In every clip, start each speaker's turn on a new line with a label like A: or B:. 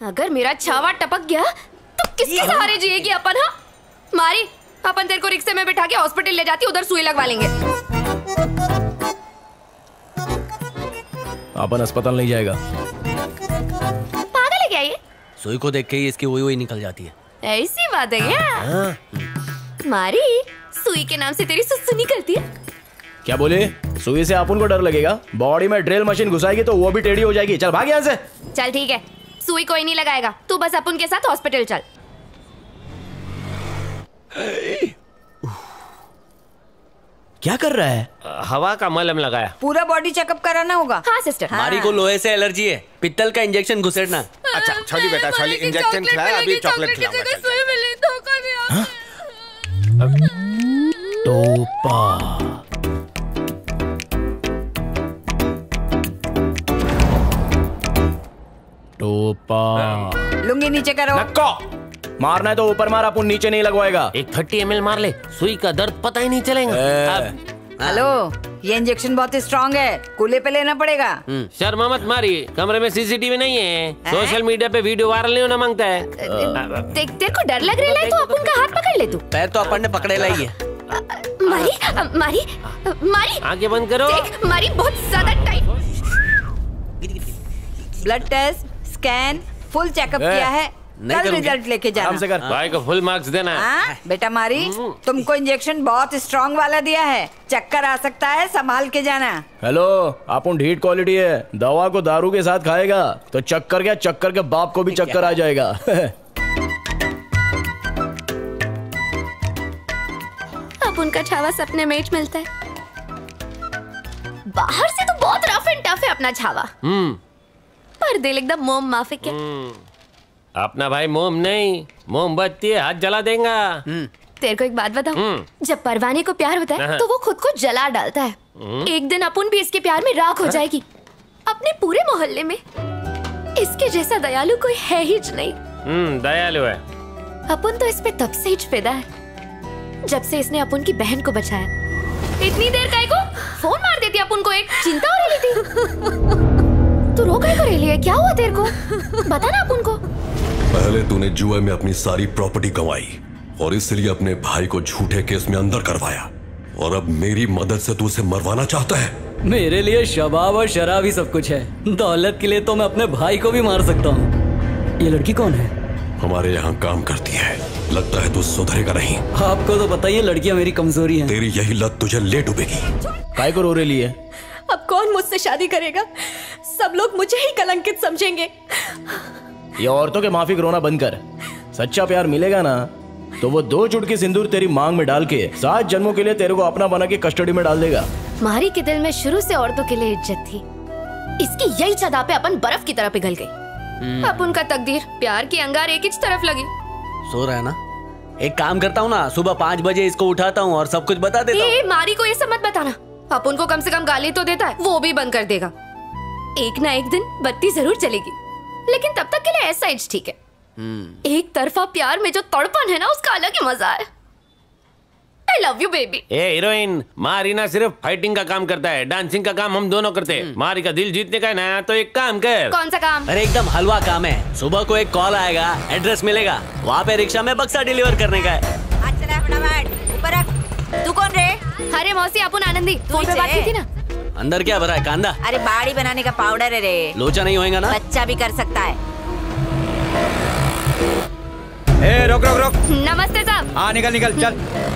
A: अगर मेरा छावा टपक गया तो किसके सहारे जिएगी अपन? हाँ मारी, अपन तेरे को रिक्शे में बिठा के हॉस्पिटल ले जाती, उधर सुई लगवा लेंगे।
B: अपन अस्पताल नहीं जाएगा।
A: पागल है क्या ये?
C: सुई को देख के ही इसकी वही निकल जाती है।
A: ऐसी बात है क्या? मारी, सुई के नाम से तेरी सुसु निकलती है।
B: क्या बोले? सुई से अपन को डर लगेगा? बॉडी में ड्रिल मशीन घुसाएगी तो वो भी टेढ़ी हो जाएगी। चल भाग यहाँ से।
A: चल ठीक है, सुई कोई नहीं लगाएगा, तू बस अपन के साथ हॉस्पिटल चल।
B: क्या कर रहा है?
D: हवा का मलहम लगाया।
E: पूरा बॉडी चेकअप कराना होगा।
A: हाँ सिस्टर।
C: मारी को लोहे से एलर्जी है, पित्तल का इंजेक्शन घुसेड़ना।
F: अच्छा छोली बेटा छोली, इंजेक्शन खिलाया, अभी चॉकलेट खिलाऊंगा।
B: टोपा टोपा।
E: लुंगी नीचे करो।
B: नक्को मारना है तो ऊपर मार, अपन नीचे नहीं लगवाएगा।
D: एक 30 ml मार ले, सुई का दर्द पता ही नहीं चलेगा।
E: हेलो, ये इंजेक्शन बहुत स्ट्रांग है, कूले पे लेना पड़ेगा।
D: शर्मा मत मारी, कमरे में सीसीटीवी नहीं है, सोशल मीडिया पे वीडियो वायरल नहीं होना मांगता है।
A: तेरे को डर लग रहा है तो अपन का हाथ पकड़ ले तू।
C: पैर तो अपन ने पकड़े लाई है।
A: मारी मारी मारी,
D: आंखें बंद करो।
A: देख मारी, बहुत ज्यादा tight.
E: Blood test, scan, full checkup किया है, कल रिजल्ट लेके जाना।
D: भाई को फुल मार्क्स देना है।
E: बेटा मारी, तुमको इंजेक्शन बहुत स्ट्रांग वाला दिया है, चक्कर आ सकता है, संभाल के जाना।
B: हेलो, अपन ढीठ क्वालिटी है, दवा को दारू के साथ खाएगा तो चक्कर क्या, चक्कर के बाप को भी चक्कर आ जाएगा।
A: अब उनका छावा सपने में ही मिलता है। बाहर से तो बहुत रफ एंड टफ है अपना छावा, पर दिल एकदम मोम माफिक है।
D: अपना भाई मोम नहीं, मोमबत्ती है, हाथ जला देगा।
A: तेरे को एक बात बताऊं, जब परवाने को प्यार होता है तो वो खुद को जला डालता है। एक दिन अपन भी इसके प्यार में राख हो जाएगी। अपने पूरे मोहल्ले में इसके जैसा दयालु कोई है ही नहीं।
D: दयालु है।
A: अपन तो इस पे तब से ही फिदा है जब से इसने अपन की बहन को बचाया। इतनी देर काहे को फोन मार देती अपन को, एक चिंता हो रही थी। तू रो काहे को रही है? क्या हुआ तेरे को? बता ना अपन को।
G: पहले तूने जुए में अपनी सारी प्रॉपर्टी गंवाई और इसलिए अपने भाई को झूठे केस में अंदर करवाया, और अब मेरी मदद से तू उसे मरवाना चाहता है।
H: मेरे लिए शबाब और शराब ही सब कुछ है, दौलत के लिए तो मैं अपने भाई को भी मार सकता हूँ। ये लड़की कौन है?
G: हमारे यहाँ काम करती है, लगता है तू सुधरेगा नहीं।
H: आपको तो पता ही है लड़कियाँ मेरी कमजोरी है।
G: तेरी यही लत तुझे ले डूबेगी।
B: काय को रो रही है?
A: अब कौन मुझसे शादी करेगा? सब लोग मुझे ही कलंकित समझेंगे।
B: ये औरतों के माफिक रोना बंद कर। सच्चा प्यार मिलेगा ना तो वो 2 चुटकी सिंदूर तेरी मांग में डाल के 7 जन्मों के लिए तेरे को अपना बना के कस्टडी में डाल देगा।
A: मारी के दिल में शुरू से औरतों के लिए इज्जत थी, इसकी यही सदा पे अपन बर्फ की तरह पिघल गई। अब उनका तकदीर प्यार की अंगार एक ही तरफ लगी।
C: सो रहा है ना? एक काम करता हूँ ना, सुबह 5 बजे इसको उठाता हूँ और सब कुछ बता देता हूँ।
A: मारी को ये सब मत बताना, अपन को कम से कम गाली तो देता है, वो भी बंद कर देगा। एक ना एक दिन बत्ती जरूर चलेगी, लेकिन तब तक के लिए ऐसा ही ठीक है। एक तरफा प्यार में जो तड़पन है ना, उसका अलग ही मजा है। I love you baby।
D: ए हीरोइन, मारी ना सिर्फ फाइटिंग का काम करता है, डांसिंग का काम हम दोनों करते हैं। मारी का दिल जीतने का है ना, तो एक काम कर।
A: कौन सा काम?
C: अरे एकदम हलवा काम है। सुबह को एक कॉल आएगा, एड्रेस मिलेगा, वहाँ पे रिक्शा में बक्सा डिलीवर करने का है।
E: ऊपर रख। तू कौन रे?
A: अरे मौसी, अपन आनंदी फोन पे बात की थी ना।
C: अंदर क्या भरा है? कांदा?
E: अरे बाड़ी बनाने का पाउडर है रे।
C: लोचा नहीं होएगा ना?
E: बच्चा भी कर सकता है।
F: ए, रोक रोक रोक।
A: नमस्ते साहब।
F: हाँ निकल निकल चल।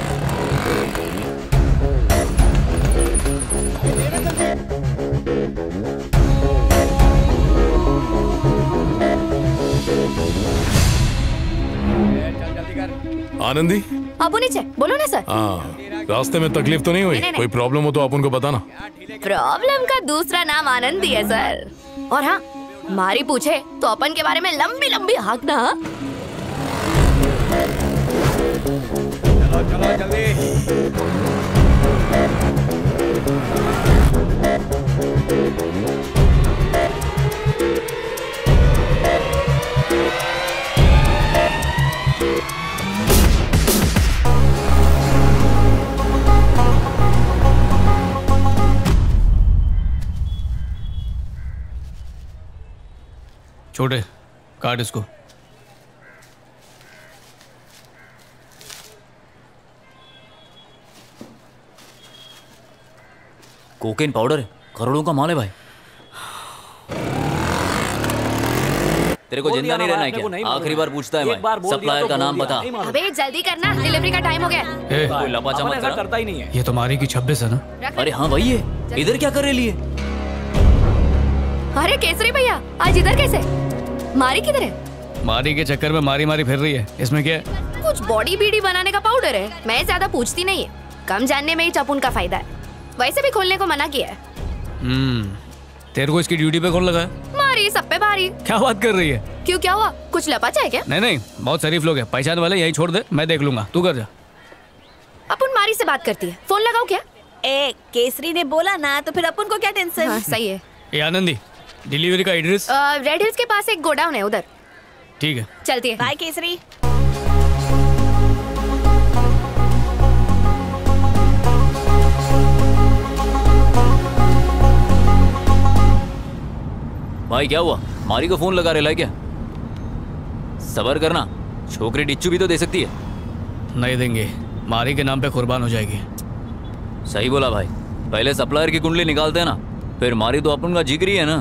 I: आनंदी,
A: अब नीचे बोलो ना सर।
I: हाँ, रास्ते में तकलीफ तो नहीं हुई? कोई प्रॉब्लम हो तो अपन को बताना।
A: प्रॉब्लम का दूसरा नाम आनंदी है सर। और हाँ, मारी पूछे तो अपन के बारे में लंबी लंबी हाँकना।
F: चलो चलो जल्दी।
I: छोटे,
H: काट इसको।
J: कोकेन पाउडर है, करोड़ों का माल है भाई। तेरे को जिंदा नहीं रहना है क्या? आखिरी बार पूछता है मैं, सप्लायर का नाम बता।
A: अबे जल्दी करना, डिलीवरी का टाइम हो गया।
J: कोई लपाचमच करता ही नहीं है।
H: ये तो मारी की 26 है ना?
J: अरे हाँ वही है। इधर क्या कर रही है?
A: अरे केसरी भैया, आज इधर कैसे? मारी किधर है?
H: मारी के चक्कर में मारी मारी फिर रही है। इसमें क्या है?
A: कुछ बॉडी बीडी बनाने का पाउडर है। मैं ज्यादा पूछती नहीं है, कम जानने में ही चपुन का फायदा है। वैसे भी खोलने को मना किया है।
H: तेरे को इसकी ड्यूटी पे कौन लगा है?
A: मारी सब पे भारी।
H: क्या बात कर रही है?
A: क्यों, क्या हुआ? कुछ लपाचा है क्या?
H: नहीं नहीं, बहुत शरीफ लोग हैं, पहचान वाले। यही छोड़ दे, मैं देख लूंगा, तू कर जा।
A: अपन मारी से बात करती है, फोन लगाओ क्या?
K: ए, केसरी ने बोला ना, तो फिर अपन को क्या टेंशन?
A: हाँ, सही है।
H: ये आनंदी, डिलीवरी का एड्रेस?
A: रेड हिल्स के पास एक गोडाउन है, उधर।
H: ठीक है,
A: चलती है।
K: बाय केसरी।
J: भाई क्या हुआ? मारी को फोन लगा रहे क्या? सबर करना, छोकरी डिच्चू भी तो दे सकती है।
H: नहीं देंगे, मारी के नाम पे कुर्बान हो जाएगी।
J: सही बोला भाई, पहले सप्लायर की कुंडली निकालते हैं ना, फिर मारी तो अपन का जिगरी है ना।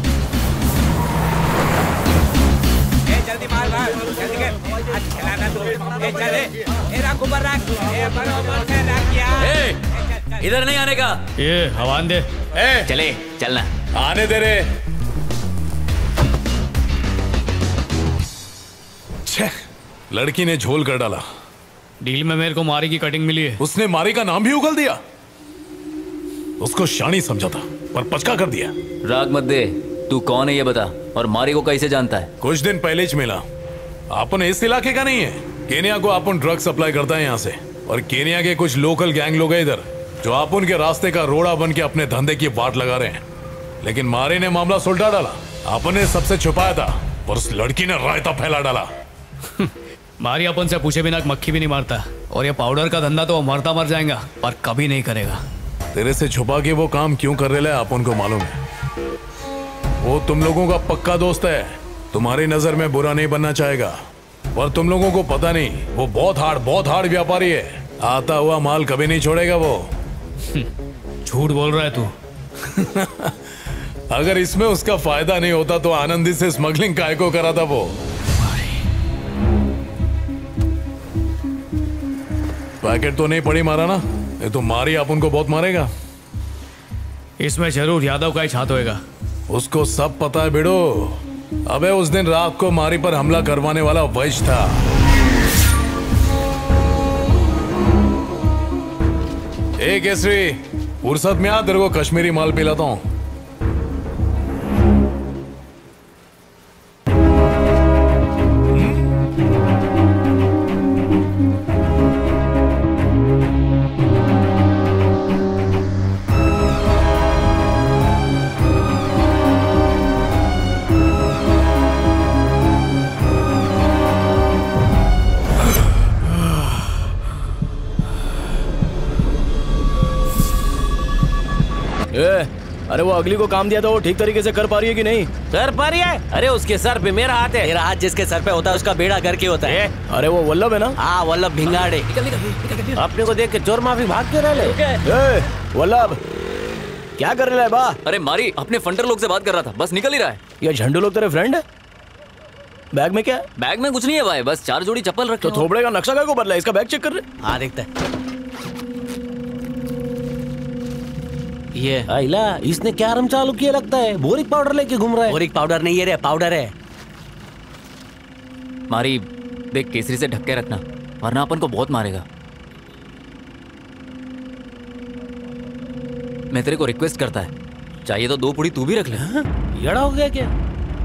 F: जल्दी मार भाई, जल्दी कर। आज खिलाना तो ए चले, ए रख ऊपर रख, ए बराबर से रख यार।
J: इधर नहीं आने का।
H: ये हवान दे।
J: चले चलना,
I: आने दे रे। लड़की ने झोल कर डाला।
H: डील में मेरे को मारी की कटिंग मिली है।
I: उसने मारी का नाम भी उगल दिया। उसको शानी समझा था पर पचका कर दिया।
J: राग मत दे, तू कौन है ये बता, और मारी को कैसे जानता है?
I: कुछ दिन पहले ही मिला। अपन इस इलाके का नहीं है। केनिया को अपन ड्रग सप्लाई करता है यहाँ से, और केनिया के कुछ लोकल गैंग लोग हैं इधर जो अपन के रास्ते का रोड़ा बन के अपने धंधे की वाट लगा रहे हैं। लेकिन मारी ने मामला सुलटा डाला। अपन ने सबसे छुपाया था, पर उस लड़की ने रायता फैला डाला।
H: मारी अपन से पूछे बिना मक्खी भी नहीं मारता, और ये पाउडर का धंधा तो वो मरता मर जाएगा पर कभी नहीं करेगा।
I: तेरे से छुपा के वो काम क्यों कर रहे हैं अपन को मालूम है। वो तुम लोगों का पक्का दोस्त है, तुम्हारी नजर में बुरा नहीं बनना चाहेगा, पर तुम लोगों को पता नहीं वो बहुत हार्ड व्यापारी है। आता हुआ माल कभी नहीं छोड़ेगा वो।
H: झूठ बोल रहा है तू।
I: अगर इसमें उसका फायदा नहीं होता तो आनंदी से स्मगलिंग काय को करा था वो। पैकेट तो नहीं पड़ी मारा ना, ये तो मारी अपन को बहुत मारेगा।
H: इसमें जरूर यादव का ही हाथ होएगा।
I: उसको सब पता है बेड़ो। अबे उस दिन रात को मारी पर हमला करवाने वाला वैश्य था। ए केसरी, फुर्सत में आ, तेरे को कश्मीरी माल पिलाता हूं।
B: अरे वो अगली को काम दिया था, वो ठीक तरीके से कर पा रही है कि नहीं?
C: कर पा रही है? अरे उसके सर पे मेरा हाथ है। मेरा हाथ जिसके सर पे होता है उसका बेड़ा करके होता है।
B: अरे वो वल्लभ है ना?
C: हाँ वल्लभ भिंगाड़े। अपने को देख के चोर माफी भाग क्यों रहे?
B: वल्लभ क्या कर रहा है बा?
J: अरे मारी अपने फंडर लोग से बात कर रहा था, बस निकल ही रहा है।
B: ये झंडू लोग तेरे फ्रेंड है? बैग में क्या है?
J: बैग में कुछ नहीं है भाई, बस 4 जोड़ी चप्पल रखे।
B: तो थोबड़े का नक्शा क्या को बदला? इसका बैग चेक कर रहे?
C: हाँ देखता है। ये आइला, इसने क्या रम चालू किया लगता है। बोरिक पाउडर लेके घूम रहा है। बोरिक पाउडर नहीं है रे, पाउडर है।
J: मारी देख, केसरी से ढक के रखना वरना अपन को बहुत मारेगा। मैं तेरे को रिक्वेस्ट करता है, चाहिए तो 2 पुड़ी तू भी रख ले।
C: यड़ा हो गया क्या?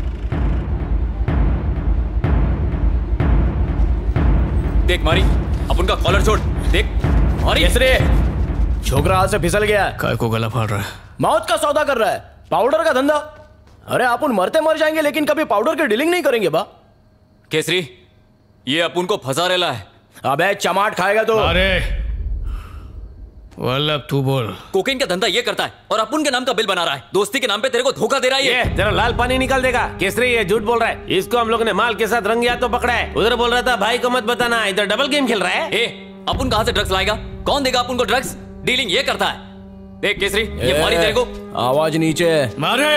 J: देख मारी, अपन का कॉलर छोड़। देख
B: और केसरी, छोकरा हाथ से फिसल गया है।
H: काय को गला फाड़ रहा है?
B: मौत का सौदा कर रहा है, पाउडर का धंधा। अरे अपन मरते मर जाएंगे लेकिन कभी पाउडर की डीलिंग नहीं करेंगे बा।
J: केसरी, ये अपन को फंसा रेला है।
B: अबे चमाट खाएगा तो।
H: अरे वल्लभ तू बोल।
J: कोकेन का धंधा ये करता है और अपुन के नाम का बिल बना रहा है। दोस्ती के नाम पे तेरे को धोखा दे रहा है
D: ये तेरा लाल पानी निकाल देगा। केसरी ये झूठ बोल रहा है। इसको हम लोग ने माल के साथ रंगे हाथों पकड़ा है। उधर बोल रहा था भाई को मत बताना, इधर डबल गेम खेल रहा है।
J: अपुन कहाँ से ड्रग्स लाएगा? कौन देगा अपुन को ड्रग्स? डीलिंग ये करता है। देख केसरी, ये मारी तेरे को।
B: आवाज नीचे
H: मारे।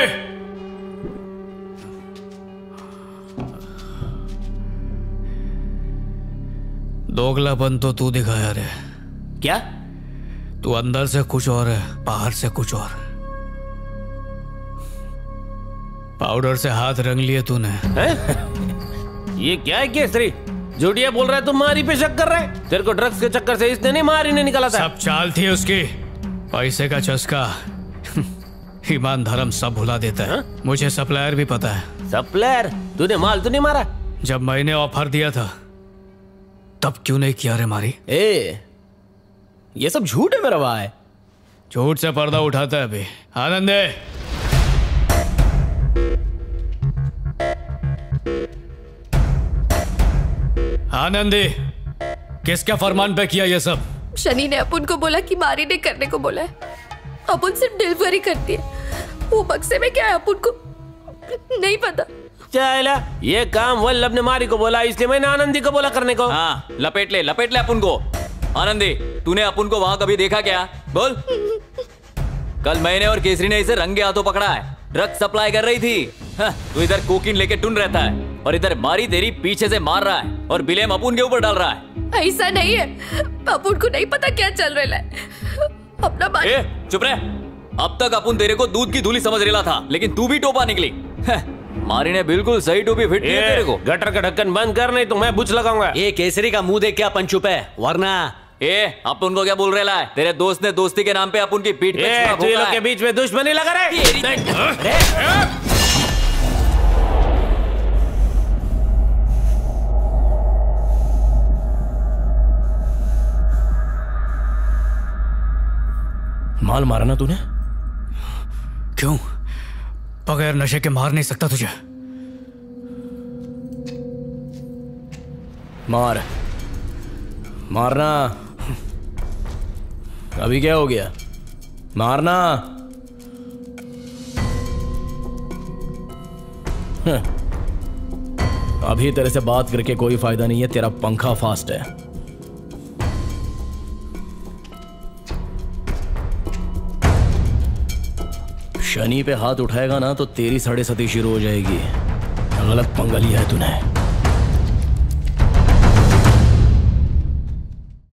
H: दोगलापन तो तू दिखाया रे।
C: क्या?
H: तू अंदर से कुछ और है, बाहर से कुछ और। पाउडर से हाथ रंग लिए तूने।
D: ये क्या है केसरी? झूठिया बोल रहा है, तुम मारी पे शक कर रहा है। तेरे को ड्रग्स के चक्कर से इसने नहीं, मारी ने निकाला था।
H: सब चाल थी उसकी, पैसे का चस्का। ईमान धर्म सब भुला देता है। मुझे सप्लायर भी पता है।
D: सप्लायर? तूने माल तो नहीं मारा?
H: जब मैंने ऑफर दिया था तब क्यों नहीं किया रे मारी?
B: ये सब झूठ है मेरा भाई।
H: झूठ से पर्दा उठाता है अभी। आनंदे, आनंदी, किसके फरमान पे किया ये सब?
A: शनि ने अपुन को बोला कि मारी ने करने को बोला है। अपुन सिर्फ डिलीवरी करती है। वो बक्से में क्या है अपुन को नहीं पता।
D: चला, ये काम वल्लभ ने मारी को बोला, इसलिए मैंने आनंदी को बोला करने को।
J: हाँ, लपेट ले अपुन को। आनंदी, तूने अपुन को वहां कभी देखा क्या? बोल। कल मैंने और केसरी ने इसे रंगे हाथों पकड़ा है। ड्रग्स सप्लाई कर रही थी। तू इधर कोकीन लेके टुन रहता है और इधर मारी तेरी पीछे से मार रहा है और बिलेम अपुन के ऊपर डाल रहा है।
A: ऐसा नहीं है, अपुन को नहीं पता क्या चल रहा है। अपना मारी।
J: चुप रह। अब तक अपुन तेरे को दूध की धूली समझ रहा था, लेकिन तू भी टोपा निकली। मारी ने बिल्कुल सही टोपी फिट की है तेरे को।
D: गटर का ढक्कन बंद कर, नहीं तो मैं बुच लगाऊंगा।
C: ये केसरी का मुंह देख के अपन चुप है, वरना
J: अपुन को क्या बोल रहा है? तेरे दोस्त ने दोस्ती के नाम पे अपुन की पीठ पे छुरा
D: भोंका है। के बीच में दुश्मनी लगा रहे।
B: माल मारा ना तूने?
H: क्यों? बगैर नशे के मार नहीं सकता तुझे।
B: मारना। अभी क्या हो गया? मारना। अभी तेरे से बात करके कोई फायदा नहीं है, तेरा पंखा फास्ट है। शनि पे हाथ उठाएगा ना तो तेरी 7.5 शुरू हो जाएगी। गलत पंगा लिया है तूने।